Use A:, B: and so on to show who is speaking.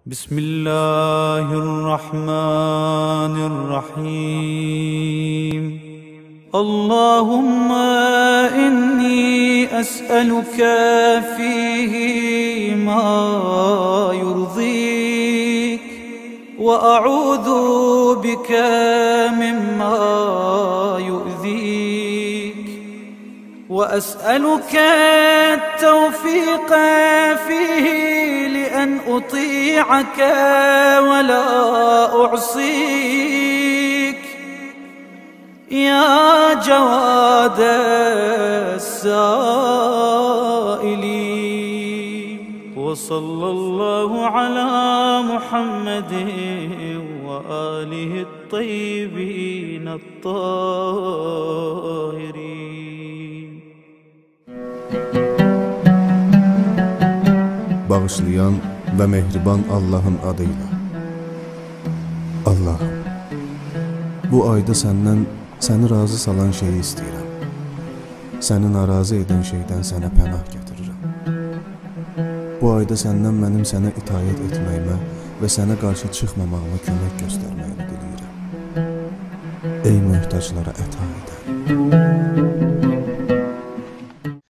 A: بسم الله الرحمن الرحيم. اللهم إني أسألك فيه ما يرضيك، وأعوذ بك مما يؤذيك، وأسألك التوفيق فيه لأن أطيعك ولا أعصيك، يا جواد السائلين. وصلى الله على محمد وآله الطيبين الطاهرين.
B: Bağışlayan ve mehriban Allah'ın adıyla. Allah'ım, bu ayda səndən səni razı salan şeyi istəyirəm. Səni narazı edən şeydən sənə pənah gətirirəm. Bu ayda səndən mənim sənə itayət etməyimə və sənə qarşı çıxmamağıma kömək göstərməyini diləyirəm. Ey möhtaclara əta edən.